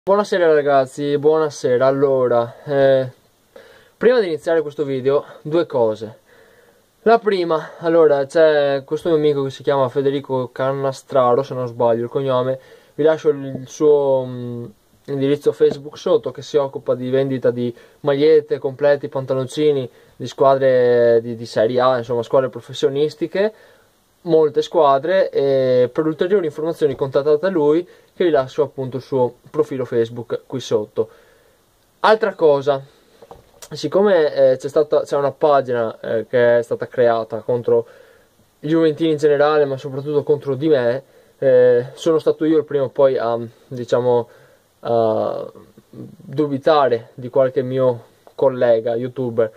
Buonasera ragazzi, buonasera. Allora, prima di iniziare questo video, due cose. La prima, allora, c'è questo mio amico che si chiama Federico Cannastraro, se non sbaglio il cognome. Vi lascio il suo indirizzo Facebook sotto, che si occupa di vendita di magliette, completi, pantaloncini di squadre di Serie A, insomma squadre professionistiche, molte squadre. E per ulteriori informazioni contattate lui, che vi lascio appunto il suo profilo Facebook qui sotto. Altra cosa, siccome c'è una pagina che è stata creata contro gli Juventini in generale, ma soprattutto contro di me, sono stato io il primo poi a, diciamo, a dubitare di qualche mio collega youtuber,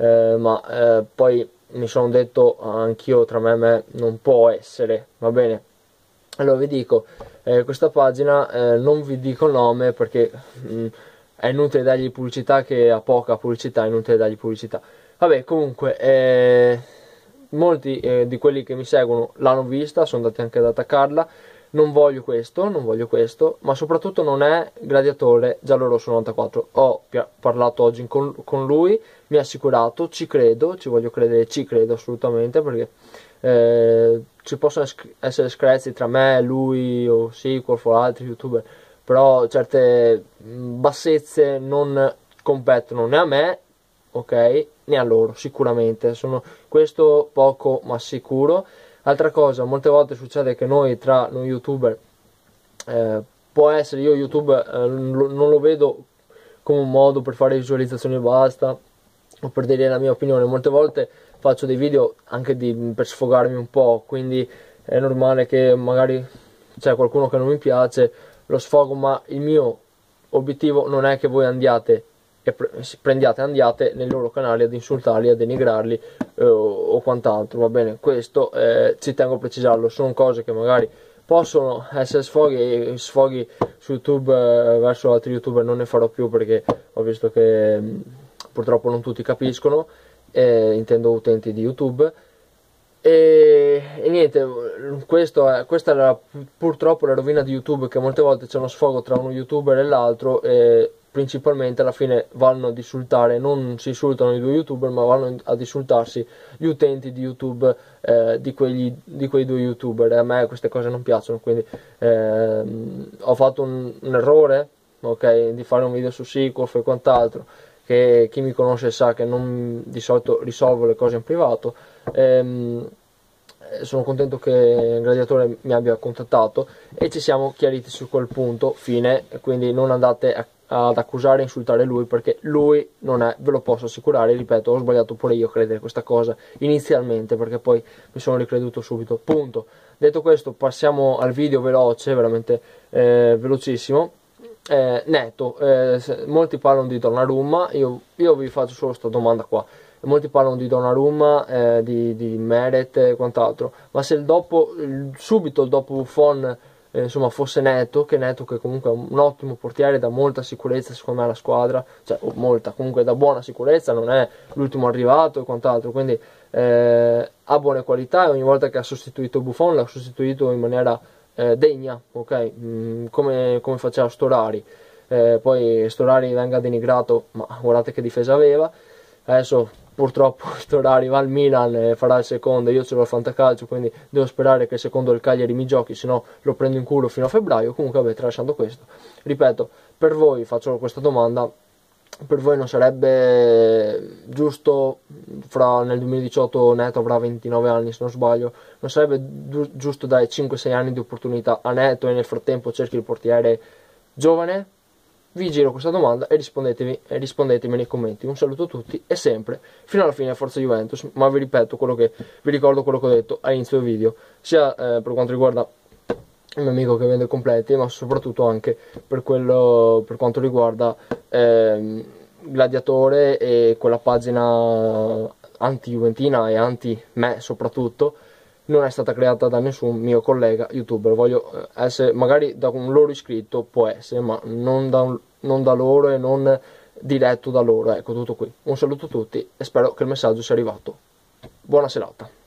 ma poi mi sono detto anch'io, tra me e me non può essere, va bene. Allora vi dico, questa pagina, non vi dico il nome perché è inutile dargli pubblicità, che ha poca pubblicità, è inutile dargli pubblicità. Vabbè, comunque, molti di quelli che mi seguono l'hanno vista, sono andati anche ad attaccarla. Non voglio questo, ma soprattutto non è Gladiatore Giallorosso 94. Ho parlato oggi con lui, mi ha assicurato, ci credo, ci voglio credere, ci credo assolutamente, perché ci possono essere screzi tra me, lui o Sequel o altri youtuber, però certe bassezze non competono né a me, ok, né a loro, sicuramente. Sono questo poco ma sicuro. Altra cosa, molte volte succede che noi youtuber, può essere, io YouTube non lo vedo come un modo per fare visualizzazioni e basta, o per dire la mia opinione. Molte volte faccio dei video anche per sfogarmi un po', quindi è normale che magari c'è qualcuno che non mi piace, lo sfogo, ma il mio obiettivo non è che voi andiate nei loro canali ad insultarli, a denigrarli o quant'altro, va bene. Questo ci tengo a precisarlo. Sono cose che magari possono essere sfoghi su YouTube, verso altri youtuber non ne farò più, perché ho visto che purtroppo non tutti capiscono, intendo utenti di YouTube. E niente, questa è purtroppo la rovina di YouTube, che molte volte c'è uno sfogo tra uno youtuber e l'altro, e principalmente alla fine vanno ad insultare, non si insultano i due youtuber, ma vanno ad insultarsi gli utenti di YouTube, di quei due youtuber. E a me queste cose non piacciono, quindi ho fatto un errore, ok, di fare un video su Sequel e quant'altro, che chi mi conosce sa che di solito risolvo le cose in privato. Sono contento che Gladiatore mi abbia contattato e ci siamo chiariti su quel punto, fine. Quindi non andate ad accusare e insultare lui, perché lui non è, ve lo posso assicurare. Ripeto, ho sbagliato pure io a credere questa cosa inizialmente, perché poi mi sono ricreduto subito, punto. Detto questo, passiamo al video veloce, veramente velocissimo. Netto, molti parlano di Donnarumma, io vi faccio solo questa domanda qua. Molti parlano di Donnarumma, di Meret e quant'altro, ma se subito il dopo Buffon, insomma, fosse Neto, che comunque è un ottimo portiere, dà molta sicurezza secondo me alla squadra, cioè molta, comunque da buona sicurezza, non è l'ultimo arrivato e quant'altro, quindi ha buone qualità, e ogni volta che ha sostituito Buffon l'ha sostituito in maniera degna, ok, come faceva Storari. Poi Storari venga denigrato, ma guardate che difesa aveva. Adesso purtroppo Storari va al Milan e farà il secondo, io ce l'ho al fantacalcio, quindi devo sperare che il secondo del Cagliari mi giochi, se no lo prendo in culo fino a febbraio. Comunque vabbè, tralasciando questo, ripeto, per voi faccio questa domanda: per voi non sarebbe giusto, nel 2018 Neto avrà 29 anni se non sbaglio, non sarebbe giusto dare 5-6 anni di opportunità a Neto e nel frattempo cerchi il portiere giovane? Vi giro questa domanda e rispondetemi nei commenti. Un saluto a tutti e sempre fino alla fine, forza Juventus. Ma vi ricordo quello che ho detto all'inizio del video, sia per quanto riguarda il mio amico che vende completi, ma soprattutto anche per quanto riguarda Gladiatore e quella pagina anti-juventina e anti-me soprattutto. Non è stata creata da nessun mio collega youtuber. Voglio essere, magari da un loro iscritto può essere, ma non da loro e non diretto da loro. Ecco, tutto qui. Un saluto a tutti e spero che il messaggio sia arrivato. Buona serata.